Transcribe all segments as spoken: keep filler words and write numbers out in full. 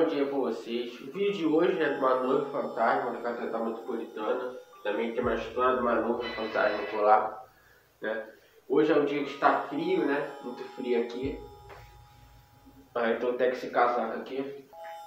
bom dia para vocês. O vídeo de hoje é de uma noiva fantasma da Catedral Metropolitana. Também tem uma história de uma noiva fantasma por lá, né? Hoje é um dia que está frio, né? Muito frio aqui. Ah, então tem que se casar aqui.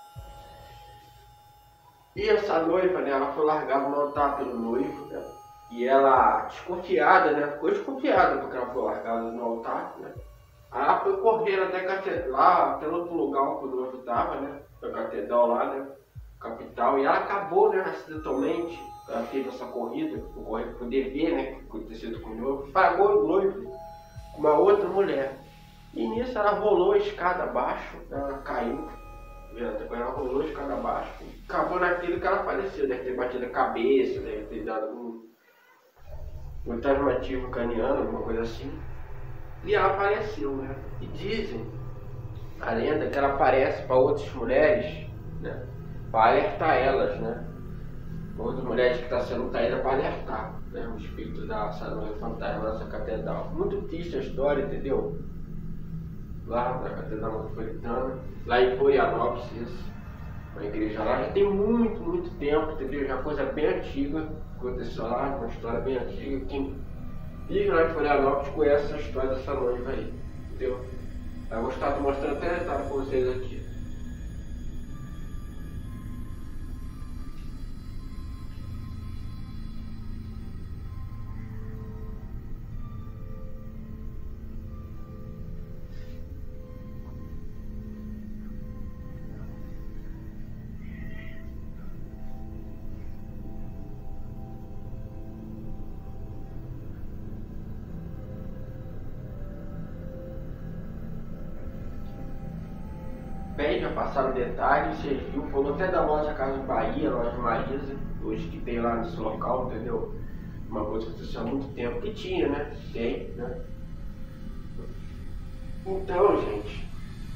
E essa noiva, né? Ela foi largada no altar pelo noivo, né? E ela, desconfiada, né? Ficou desconfiada porque ela foi largada no altar, né? Aí ela foi correndo até a catedral, lá, até outro lugar que o noivo estava, né? A catedral lá, né? Capital. E ela acabou, né? Acidentalmente. Ela teve essa corrida, por poder ver, né? O que aconteceu com o noivo. Pagou o noivo com uma outra mulher. E nisso ela rolou a escada abaixo, ela caiu. Ela rolou a escada abaixo. E acabou naquilo que ela faleceu. Deve ter batido a cabeça, deve ter dado um, um traumatismo craniano, alguma coisa assim. E ela apareceu, né? E dizem, a lenda, que ela aparece para outras mulheres, né? Para alertar elas, né? Outras mulheres que estão sendo traídas para alertar, né? O espírito da noiva fantasma nessa catedral. Muito triste a história, entendeu? Lá na Catedral Metropolitana, lá em Florianópolis, isso. Uma igreja lá já tem muito, muito tempo, entendeu? Já coisa bem antiga, aconteceu lá, uma história bem antiga. Quem vive lá em Florianópolis conhece essa história dessa noiva aí, entendeu? Eu vou estar mostrando até detalhe para vocês aqui. Bem, já passaram detalhes, vocês viram, falou até da loja Casa Bahia, loja Marisa, hoje que tem lá nesse local, entendeu? Uma coisa que aconteceu há muito tempo, que tinha, né? Tem, né? Então, gente,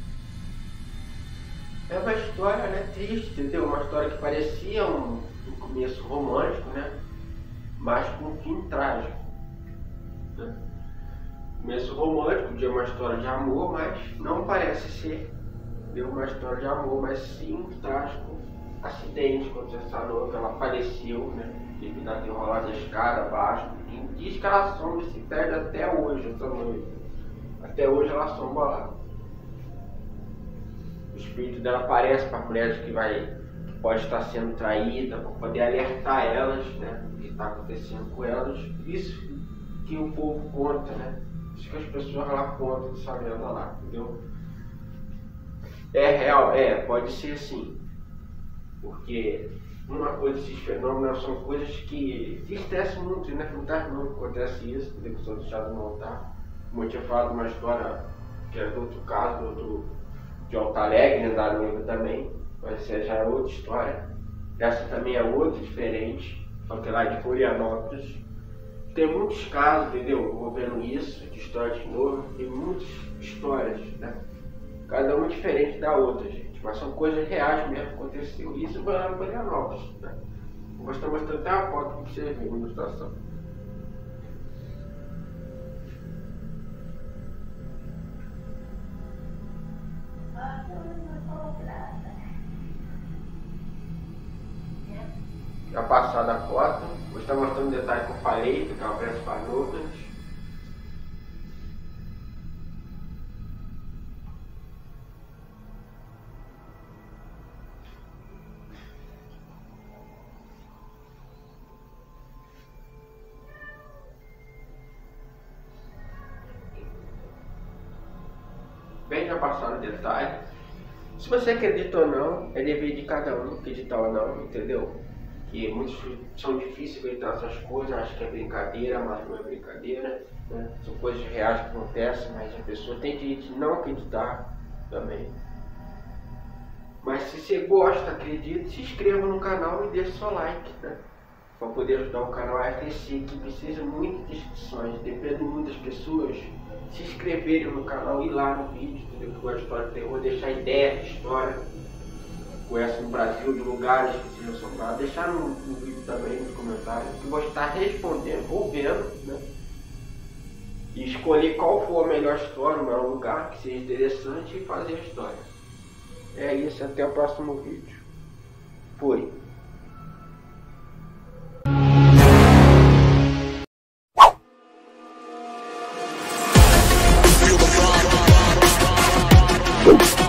é uma história, né, triste, entendeu? Uma história que parecia um, um começo romântico, né? Mas com um fim trágico, né? Começo romântico, de uma história de amor, mas não parece ser deu uma história de amor, mas sim um trágico acidente quando essa noiva ela faleceu, né? Devido a ter rolado a escada abaixo. E diz que ela sombra e se perde até hoje, essa noiva. Até hoje ela sombra lá. O espírito dela aparece para mulheres que vai que pode estar sendo traída, para poder alertar elas, né? O que está acontecendo com elas. Isso que o povo conta, né? Isso que as pessoas lá contam dessa lenda lá, entendeu? É real? É, pode ser sim. Porque uma coisa, esses fenômenos são coisas que entristecem muito, né? Fantasma não acontece isso, entendeu? Que são deixados no altar. Como eu tinha falado uma história que era de outro caso, de, outro, de Alto Alegre, né? Da noiva também. Mas essa já é outra história. Essa também é outra, diferente. Só que lá de Florianópolis. Tem muitos casos, entendeu? Envolvendo isso, de história de novo. Tem muitas histórias, né? Cada uma diferente da outra, gente. Mas são coisas reais mesmo que aconteceu. Isso foi lá em Florianópolis, né? Vou estar mostrando até a foto para você ver a ilustração. Já passada a foto. Vou estar mostrando o detalhe que eu falei, que ela aparece para noivas. Bem, já passaram o detalhe. Se você acredita ou não, é dever de cada um acreditar ou não, entendeu? Que muitos são difíceis acreditar nessas coisas, acham que é brincadeira, mas não é brincadeira, né? São coisas reais que acontecem, mas a pessoa tem direito de não acreditar também. Mas se você gosta, acredita, se inscreva no canal e deixe seu like, né? Para poder ajudar o canal a crescer, que precisa muito de inscrições, depende muito das pessoas se inscreverem no canal, ir lá no vídeo, entendeu? Que gosta de história de terror, deixar ideias de história, conhece no Brasil, de lugares que sejam assombrados, deixar no, no vídeo também, nos comentários, que eu vou estar respondendo ou vendo, né? E escolher qual for a melhor história, o melhor lugar que seja interessante e fazer a história. É isso, até o próximo vídeo. Fui. Feel the